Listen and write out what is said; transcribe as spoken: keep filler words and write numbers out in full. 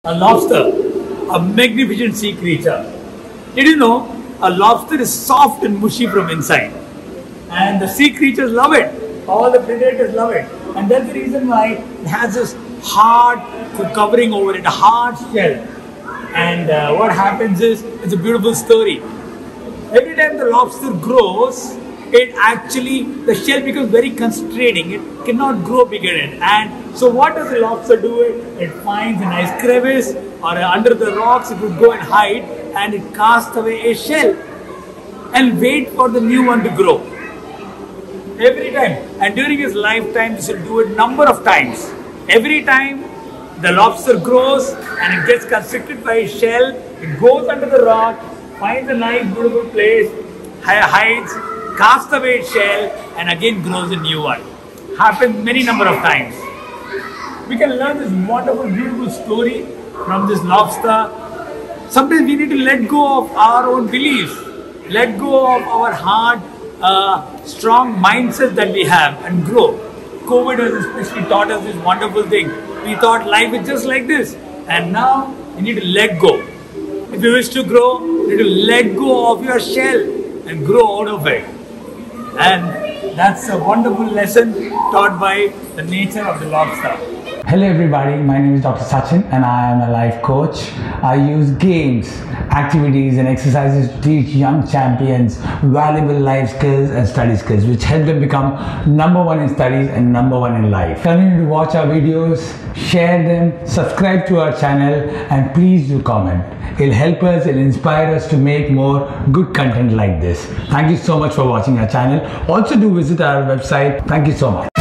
A lobster, a magnificent sea creature. Did you know a lobster is soft and mushy from inside? And the sea creatures love it. All the predators love it. And that's the reason why it has this hard covering over it, a hard shell. And uh, what happens is, it's a beautiful story. Every time the lobster grows, it actually, the shell becomes very constraining. It cannot grow bigger in. And so what does the lobster do? It, it finds a nice crevice or under the rocks, it would go and hide, and it casts away a shell and wait for the new one to grow. Every time. And during his lifetime, this will do it number of times. Every time the lobster grows and it gets constricted by a shell, it goes under the rock, finds a nice beautiful place, hides, casts away its shell, and again grows a new one. Happens many number of times. We can learn this wonderful, beautiful story from this lobster. Sometimes we need to let go of our own beliefs, let go of our hard, uh, strong mindset that we have and grow. COVID has especially taught us this wonderful thing. We thought life is just like this, and now you need to let go. If you wish to grow, you need to let go of your shell and grow out of it. And that's a wonderful lesson taught by the nature of the lobster. Hello everybody, my name is Doctor Sachin and I am a life coach. I use games, activities and exercises to teach young champions valuable life skills and study skills which help them become number one in studies and number one in life. Continue to watch our videos, share them, subscribe to our channel, and please do comment. It'll help us, it'll inspire us to make more good content like this. Thank you so much for watching our channel. Also do visit our website. Thank you so much.